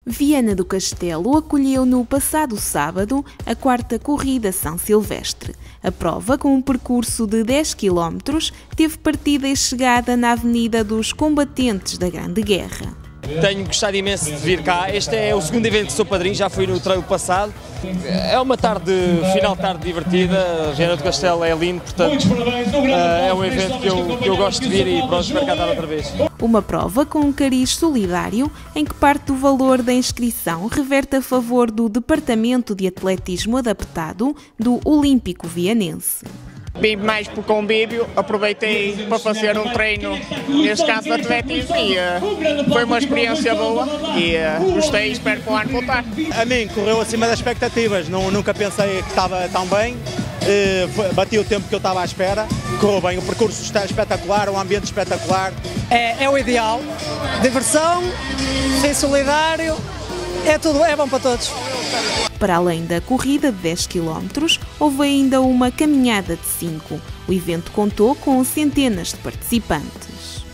Viana do Castelo acolheu no passado sábado a 4ª Corrida São Silvestre. A prova, com um percurso de 10 km, teve partida e chegada na Avenida dos Combatentes da Grande Guerra. Tenho gostado imenso de vir cá. Este é o segundo evento que sou padrinho, já fui no trail passado. É uma final de tarde divertida. Viana do Castelo é lindo, portanto é um evento que eu gosto de vir e pronto, espero cá estar outra vez. Uma prova com um cariz solidário, em que parte do valor da inscrição reverte a favor do Departamento de Atletismo Adaptado do Olímpico Vianense. Vim mais por convívio, aproveitei para fazer um treino, neste caso de atletismo, e foi uma experiência boa e gostei e espero com o ano voltar. A mim correu acima das expectativas, nunca pensei que estava tão bem, bati o tempo que eu estava à espera, correu bem, o percurso está espetacular, o ambiente espetacular. É o ideal, diversão, ser solidário, é bom para todos. Para além da corrida de 10 km, houve ainda uma caminhada de 5. O evento contou com centenas de participantes.